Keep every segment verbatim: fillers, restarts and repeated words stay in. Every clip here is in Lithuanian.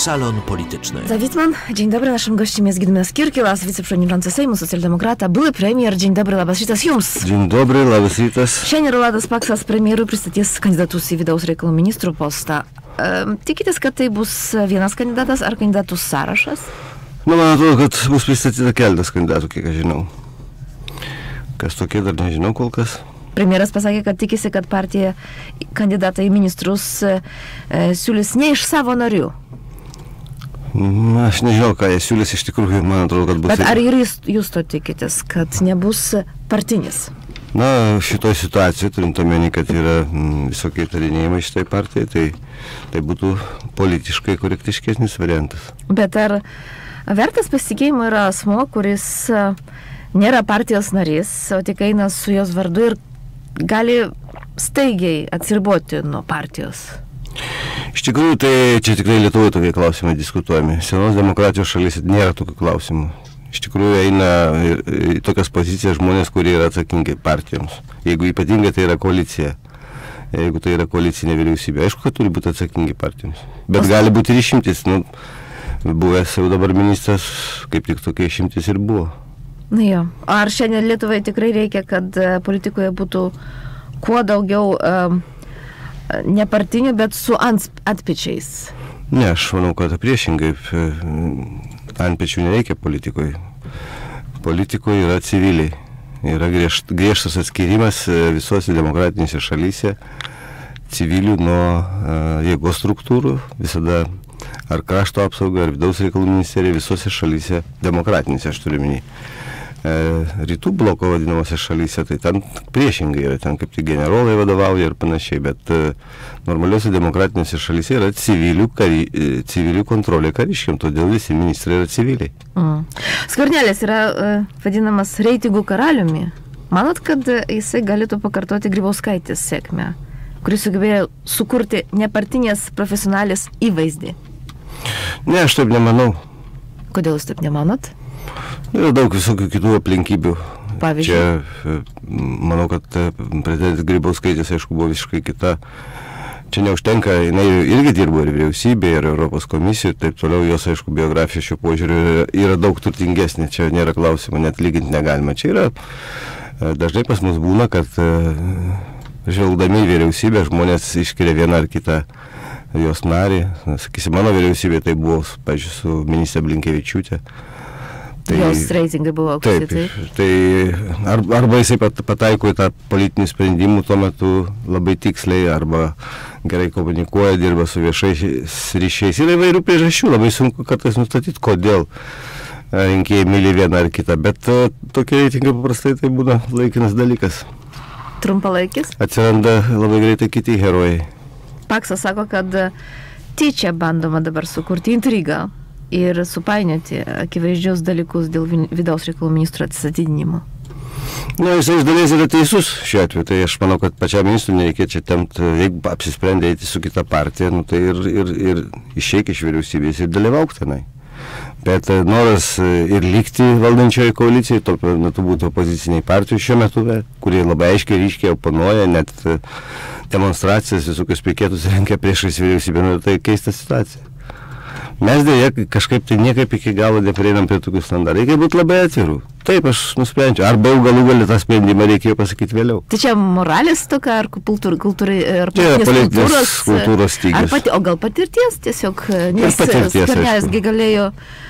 Salon Polityczny. Za Witman. Dzień dobry. Naszym gościem jest Gediminas Kirkilas, wiceprzewodniczący Sejmu, socjaldemokrata, były premier. Dzień dobry, labas rytas jums. Dzień dobry, labas rytas. Šiandien Rolandas Paksas premjeru pristatys kandidatus į vidaus reikalų ministrų postą. Um, tikitės, kad tai bus vienas kandidatas ar kandidatų sąrašas? Nu, man atrodo, kad bus pristatyta keletas kandidatų, kiek aš žinau. Kas tokie, dar nežinau kol kas. Premjeras pasakė, kad tikisi, kad partija kandidatą į ministrus e, siūlys ne iš savo narių. Aš nežinau, ką jie siūlys, iš tikrųjų, man atrodo, kad bus... Bet ar ir jūs, jūs to tikitės, kad nebus partinis? Na, šitoj situacijoje, turint omeny, kad yra m, visokie įtarinėjimai šitai partijai, tai, tai būtų politiškai korektiškesnis variantas. Bet ar vertas pasitikėjimo yra asmo, kuris nėra partijos narys, o tik eina su jos vardu ir gali staigiai atsiriboti nuo partijos? Iš tikrųjų, tai čia tikrai Lietuvoje tokie klausimai diskutuojami. Senos demokratijos šalyse nėra tokių klausimų. Iš tikrųjų eina į tokias pozicijas žmonės, kurie yra atsakingi partijoms. Jeigu ypatingai tai yra koalicija. Jeigu tai yra koalicinė vyriausybė. Aišku, kad turi būti atsakingi partijoms. Bet gali būti ir išimtis. Nu, buvęs jau dabar ministras, kaip tik tokie išimtis ir buvo. Na jo. Ar šiandien Lietuvai tikrai reikia, kad politikoje būtų kuo daugiau um, nepartinių, bet su atpečiais? Ne, aš manau, kad priešingai. Antpečių nereikia politikoje. Politikoje yra civiliai. Yra griežt, griežtas atskirimas visose demokratinėse šalyse civilių nuo uh, jėgos struktūrų. Visada ar krašto apsauga, ar vidaus reikalų ministerija visose šalyse demokratinėse, aš turiu minį. Uh, rytų bloko vadinamose šalyse, tai ten priešingai yra, ten kaip tik generolai vadovauja ir panašiai, bet uh, normaliuose demokratinėse šalyse yra civilių, kari, civilių kontrolė kariškiam, todėl visi ministrai yra civiliai. Mm. Skvernelis yra uh, vadinamas reitingų karaliumi. Manot, kad uh, jisai galėtų pakartoti Grybauskaitės sėkmę, kuris sugebėjo sukurti nepartinės profesionalės įvaizdį? Ne, aš taip nemanau. Kodėl jūs taip nemanot? Yra daug visokių kitų aplinkybių. Pavyzdžiui? Čia, manau, kad prezidentės Grybauskaitės, aišku, buvo visiškai kita. Čia neužtenka, jinai irgi dirbo ir vyriausybė, ir Europos komisija, ir taip toliau, jos, aišku, biografija šiuo požiūriu yra, yra daug turtingesnė, čia nėra klausimo, net lyginti negalima. Čia yra, dažnai pas mus būna, kad žvelgdami į vyriausybę žmonės išskiria vieną ar kitą jos narį. Sakysim, mano vyriausybė tai buvo, pažiūrėjau, su ministrė Blinkevičiūtė. Tai, jos reitingai buvo aukšti, taip. Taip, tai ar, arba jisai pat, pataiko į tą politinių sprendimų tuo metu labai tiksliai, arba gerai komunikuoja, dirba su viešais ryšiais. Yra įvairių priežasčių, labai sunku kartais nustatyti, kodėl rinkėjai myli vieną ar kitą, bet uh, tokie reitingai paprastai tai būna laikinas dalykas. Trumpalaikis? Atsiranda labai greitai kiti herojai. Paksas sako, kad tyčia bandoma dabar sukurti intrigą ir supainioti akivaizdžius dalykus dėl vidaus reikalų ministro atsistatydinimo. Na, jisai iš dalies yra teisus šiuo atveju, tai aš manau, kad pačiam ministrui nereikia čia temti, jeigu apsisprendė eiti su kita partija, nu, tai ir, ir, ir išeik iš vyriausybės ir dalyvauk tenai. Bet noras ir likti valdančioje koalicijai, tuo metu būtų opoziciniai partijų šiuo metu, kurie labai aiškiai ryškiai oponuoja, net demonstracijas, visokius piketus renkia priešais vyriausybę, nu, tai keista situacija. Mes dėja kažkaip tai niekaip iki galo neprieinam prie tokių standartų. Reikia būti labai atvirų. Taip, aš nusprendžiu. Arba jau galų gali tą sprendimą reikėjo pasakyti vėliau. Tai čia moralės tokia, ar kultūrai, kultūrai, ar politinės kultūros, kultūros stygius. Ar pati, o gal patirties tiesiog, nes Skvernelis galėjo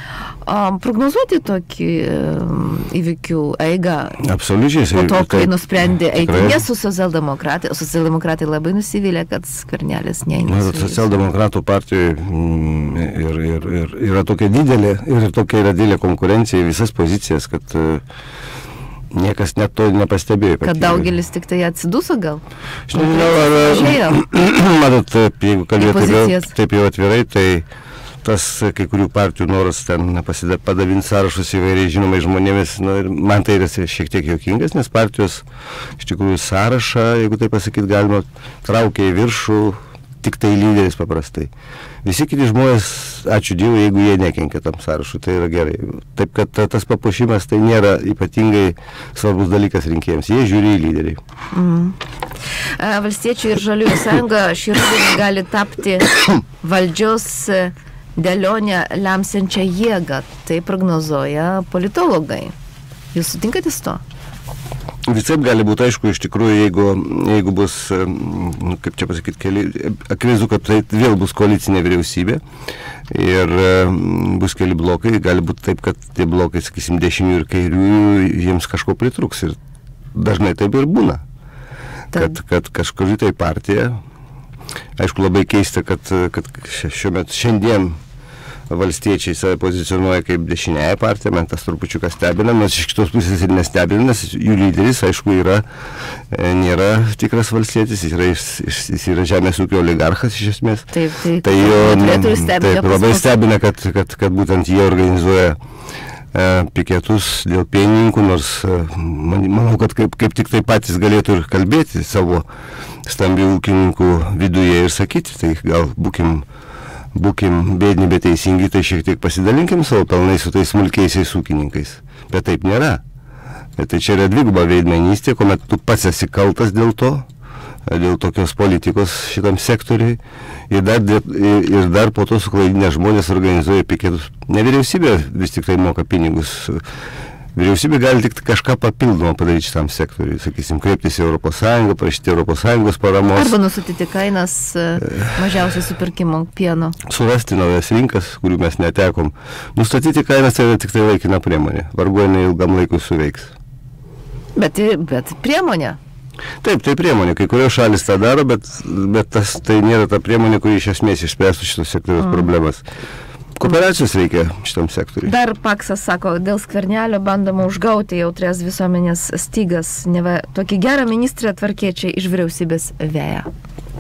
um, prognozuoti tokį um, įvykių eigą. Absoliučiai. Po to, kai nusprendė eiti ne su socialdemokratai, o socialdemokratai labai nusivylė, kad Skvernelis neina. Socialdemokratų partijoje mm, ir, ir, ir, yra tokia didelė, ir tokia yra didelė konkurencija į visas pozicijas, kad uh, niekas net to nepastebėjo. Kad daugelis tik tai atsiduso gal? Aš nežinau, ar... Matot, jeigu kalbėtų taip jau atvirai, tai tas kai kurių partijų noras ten padavinti sąrašus įvairiai žinomai žmonėmis, nu, ir man tai yra šiek tiek juokingas, nes partijos iš tikrųjų sąrašą, jeigu tai pasakyti galima, traukia į viršų tik tai lyderis paprastai. Visi kiti žmonės, ačiū Dievui, jeigu jie nekenkia tam sąrašui, tai yra gerai. Taip, kad tas papuošimas tai nėra ypatingai svarbus dalykas rinkėjams, jie žiūri į lyderį. Mm. Valstiečių ir Žaliųjų sąjunga šį rudenį gali tapti valdžios dėlionę lemsiančią jėgą, tai prognozuoja politologai. Jūs sutinkate su to? Visaip gali būti, aišku, iš tikrųjų, jeigu, jeigu bus, nu, kaip čia pasakyti, keli, akivaizdu, kad tai vėl bus koalicinė vyriausybė ir bus keli blokai, gali būti taip, kad tie blokai, sakysim, dešinių ir kairių, jiems kažko pritruks ir dažnai taip ir būna, kad, kad kažkuri tai partija, aišku, labai keista, kad, kad šiuo metu šiandien valstiečiai save pozicionuoja kaip dešinėje partija, man tas trupučiuką stebina, nes iš kitos pusės ir nestebina, nes jų lyderis, aišku, yra, nėra tikras valstietis, jis yra, jis yra žemės ūkio oligarchas iš esmės. Taip, taip, tai jo, taip, labai stebina, kad, kad, kad būtent jie organizuoja e, piketus dėl pienininkų, nors e, man, manau, kad kaip, kaip tik tai patys galėtų ir kalbėti savo stambių ūkininkų viduje ir sakyti, tai gal būkim būkim bėdni, bet teisingi, tai šiek tiek pasidalinkim savo pelnais su tais smulkiaisiais ūkininkais. Bet taip nėra. Bet tai čia yra dviguba veidmainystė, kuomet tu pats esi kaltas dėl to, dėl tokios politikos šitam sektoriui ir dar, ir dar po to suklaidinę žmonės organizuoja piketus. Ne vyriausybė vis tik tai moka pinigus. Vyriausybė gali tik kažką papildomą padaryti šitam sektoriui, sakysim, kreiptis į Europos Sąjungą, prašyti Europos Sąjungos paramos. Arba nustatyti kainas mažiausiai supirkimo pieno. Surasti naujas rinkas, kurių mes netekom. Nustatyti kainas tai yra tik tai laikina priemonė. Vargu jinai ilgam laikui suveiks. Bet, bet priemonė. Taip, tai priemonė. Kai kurios šalis tą daro, bet, bet tas, tai nėra ta priemonė, kuri iš esmės išspręstų šitos sektoriaus mm. problemas. Kooperacijos reikia šitam sektoriui. Dar Paksas sako, dėl Skvernelio bandoma užgauti jautrias visuomenės stygas. Neva tokį gerą ministrą tvarkiečiai iš vyriausybės veja.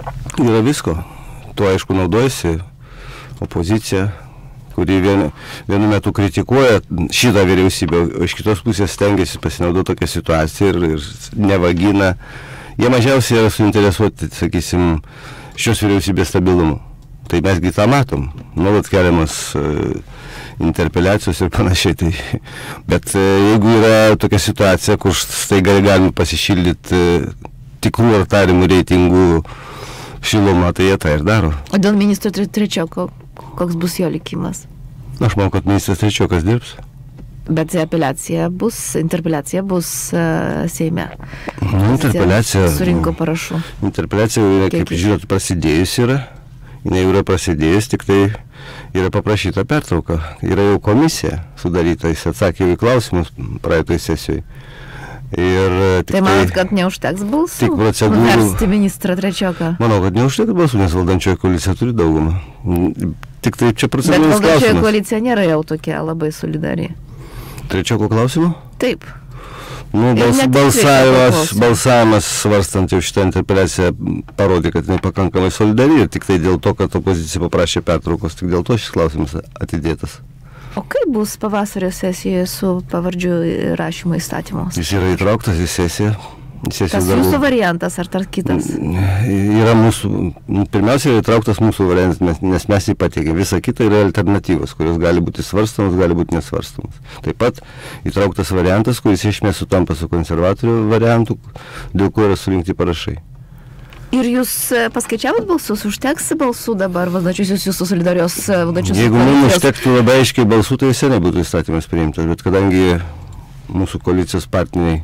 Yra visko. Tuo aišku naudojasi opozicija, kuri vienu, vienu metu kritikuoja šitą vyriausybę, o iš kitos pusės stengiasi pasinaudoti tokią situaciją ir, ir nevagina. Jie mažiausiai yra suinteresuoti, sakysim, šios vyriausybės stabilumu. Tai mesgi tą matom, nuolat keliamas uh, interpeliacijos ir panašiai. Tai, bet uh, jeigu yra tokia situacija, kur staiga galime pasišildyti uh, tikrų ar tarimų reitingų šilumą, tai jie tą ir daro. O dėl ministro Trečioko, koks bus jo likimas? Aš manau, kad ministras Trečiokas dirbs. Bet apeliacija bus, interpeliacija bus uh, Seime. Nu, interpeliacija. Surinko parašų. Interpeliacija, kaip žinot, prasidėjus yra. Jis jau yra prasidėjus, tik tai yra paprašyta pertrauka. Yra jau komisija sudaryta, jis atsakė į klausimus praeitoj sesijoje. Ir tik tai manot, kad neužteks balsų? Tik procedūrų. Nuversti ministrą Trečioką? Manau, kad neužteks balsų, nes valdančioji koalicija turi daugumą. Tik tai čia procedūrinis klausimas. Bet valdančioji koalicija nėra jau tokia labai solidari. Trečioko klausimu? Taip. Nu, bals, balsavimas, balsavimas svarstant jau šitą interpeliaciją parodė, kad jinai pakankamai solidari ir tik tai dėl to, kad opozicija paprašė pertraukos, tik dėl to šis klausimas atidėtas. O kaip bus pavasario sesijoje su pavardžių rašymo įstatymu? Jis yra įtrauktas į sesiją. Tas jūsų variantas ar tar kitas? Yra mūsų, pirmiausia yra įtrauktas mūsų variantas, nes mes jį pateikėm. Visa kita yra alternatyvos, kurios gali būti svarstamos, gali būti nesvarstamos. Taip pat įtrauktas variantas, kuris iš esmės sutampa su konservatorių variantu, dėl ko yra surinkti parašai. Ir jūs paskaičiavot balsus, užteks balsų dabar valdančiosios jūsų solidarios valdančiosios? Jeigu mums užtektų labai aiškiai balsų, tai seniai būtų įstatymas priimtas, bet kadangi mūsų koalicijos partneriai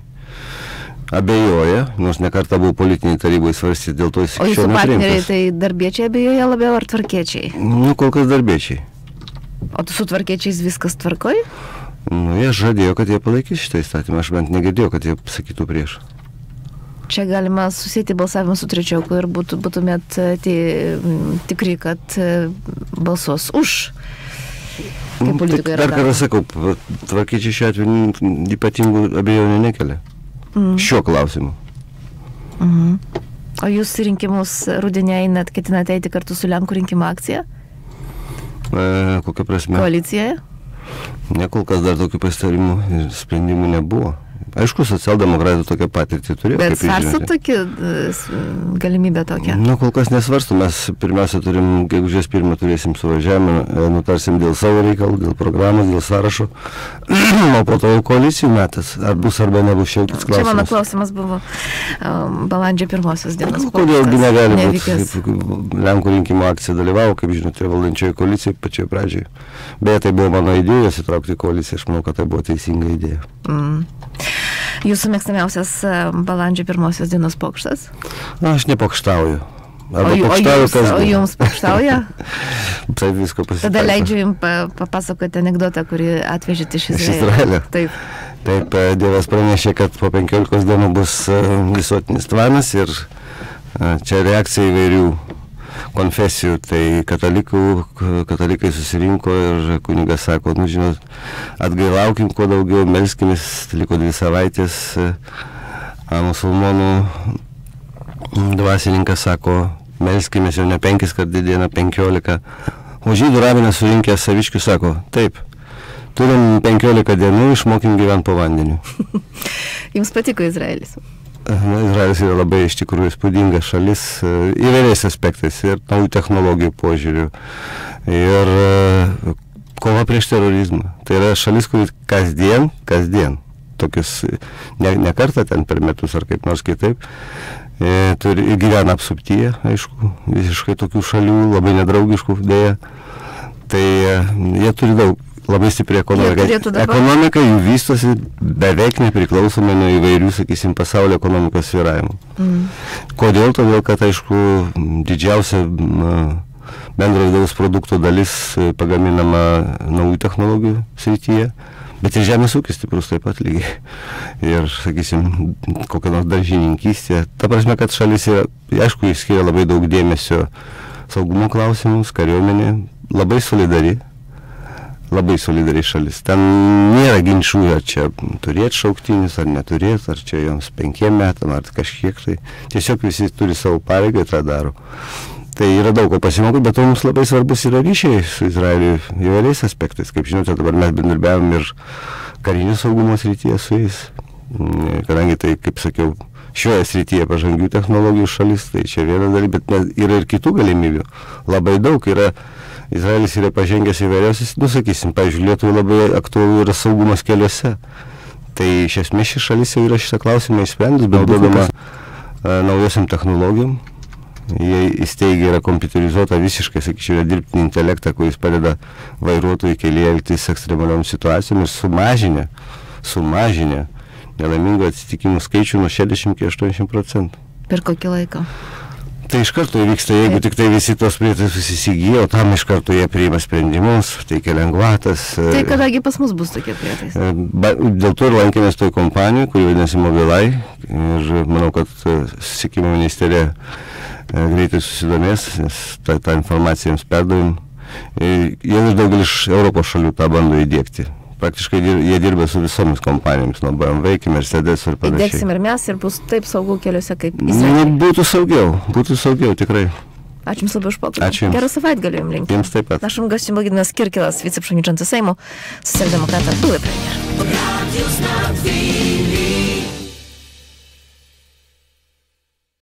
abejoja, nors nekartą buvo politiniai tarybai svarstyti, dėl to jis iki šiol nepriimtas. O jūsų partneriai tai darbiečiai abejoja labiau ar tvarkiečiai? Nu, kol kas darbiečiai. O su tvarkiečiais viskas tvarkoj? Nu, jie žadėjo, kad jie palaikys šitą įstatymą, aš bent negirdėjau, kad jie sakytų prieš. Čia galima susėti balsavimą su Trečioku ir būtų, būtumėt tai, tikri, kad balsuos už. Kaip politikai yra. Dar kartą sakau, tvarkiečiai šiuo atveju ypatingų abejonių nekelia. Mm. Šiuo klausimu. Mm. O jūs rinkimus rudenį einat, ketinate eiti kartu su Lenkų rinkimų akcija? E, kokia prasme? Koalicijoje? Ne, kol kas dar tokių pasitarimų ir sprendimų nebuvo. Aišku, socialdemokratai tokią patirtį turėjo. Bet svarsto tokį galimybę tokią? Nu, kol kas nesvarsto, mes pirmiausia turim, gegužės pirmą turėsim suvažiavimą, nutarsim dėl savo reikalų, dėl programos, dėl sąrašo, o po to jau koalicijų metas, ar bus arba nebus šiek tiek klausimas. Čia mano klausimas buvo um, balandžio pirmosios dienos. Kodėlgi negali būti, Lenkų rinkimų akcija dalyvavo, kaip žinote, valdančioje koalicijoje pačioje pradžioje. Beje, tai buvo mano idėja įsitraukti į koaliciją, aš manau, kad tai buvo teisinga idėja. Mm. Jūsų mėgstamiausias balandžio pirmosios dienos pokštas? Na, aš nepokštauju. O, o, jums, o jums pokštauja? Taip visko pasitaiko. Tada leidžiu jums papasakoti anekdotą, kurį atvežėte iš Izraelio. Iš Izraelio. Taip. Taip, Dievas pranešė, kad po penkiolikos dienų bus visuotinis tvanas ir čia reakcija įvairių konfesijų, tai katalikų, katalikai susirinko ir kunigas sako, nu žinot, atgailaukim kuo daugiau, melskimės, liko dvi savaitės, a, musulmonų dvasininkas sako, melskimės jau ne penkis kart dieną, penkiolika, o žydų rabinas surinkęs saviškių sako, taip, turim penkiolika dienų, išmokim gyventi po vandeniu. Jums patiko Izraelis? Na, Izraelis yra labai iš tikrųjų įspūdinga šalis įvairiais aspektais ir naujų technologijų požiūrių ir kova prieš terorizmą. Tai yra šalis, kuri kasdien, kasdien, tokius ne, ne kartą ten per metus ar kaip nors kitaip, e, turi, gyvena apsuptyje, aišku, visiškai tokių šalių, labai nedraugiškų dėja. Tai e, jie turi daug. Labai stipri ekonomika. Ekonomika jų vystosi beveik nepriklausomai nuo įvairių, sakysim, pasaulio ekonomikos svyravimų. Mm. Kodėl? Todėl, kad, aišku, didžiausia bendro vidaus produkto dalis pagaminama naujų technologijų srityje, bet ir žemės ūkis stiprus taip pat lygiai. Ir, sakysim, kokia nors daržininkystė. Ta prasme, kad šalis yra, aišku, jis skiria labai daug dėmesio saugumo klausimus, kariuomenė, labai solidari. Labai solidariai šalis. Ten nėra ginčių, ar čia turėti šauktinius, ar neturėti, ar čia joms penkiem metam, ar kažkiek tai. Tiesiog visi turi savo pareigą, tą daro. Tai yra daug ko pasimokyti, bet to mums labai svarbus yra ryšiai su Izraeliu įvairiais aspektais. Kaip žinote, dabar mes bendradarbiavome ir karinio saugumo srityje su jais. Kadangi tai, kaip sakiau, šioje srityje pažangių technologijų šalis, tai čia viena dalis, bet yra ir kitų galimybių. Labai daug yra. Izraelis yra pažengęs įvairiausias, nu sakysim, pavyzdžiui, Lietuvai labai aktualu yra saugumas keliuose. Tai iš esmės ši šalis jau yra šitą klausimą išsprendus, naudodama naujosiam technologijom. Jie įsteigia yra kompiuterizuota visiškai, sakyčiau, yra dirbtinį intelektą, kuris padeda vairuotojui kelyje elgtis ekstremaliom situacijom ir sumažinę, sumažinę nelaimingų atsitikimų skaičių nuo šešiasdešimt iki aštuoniasdešimt procentų. Per kokį laiką? Tai iš karto įvyksta, jeigu tik tai visi tos prietaisus įsigijo, tam iš karto jie priima sprendimus, teikia lengvatas. Tai kadagi pas mus bus tokie prietaisai? Dėl to ir lankėmės toj kompanijai, kuri vadinasi Mobileye, ir manau, kad susisiekimo ministerija greitai susidomės, nes tą, tą informaciją jiems perdavim. Jau ir daugelis iš Europos šalių tą bando įdiegti. Praktiškai jie dirba su visomis kompanijomis, nuo B M W iki Mercedes ir panašiai. Įdėksim ir mes ir bus taip saugu keliuose kaip Izraelyje. Būtų saugiau, būtų saugiau, tikrai. Ačiū Jums labai už pokalbį. Ačiū Jums. Gerą savaitgalį Jums linkiu. Jums taip pat. Naszym gościem był Gediminas Kirkilas, wiceprzewodniczący Sejmu, socjaldemokrata, były premier.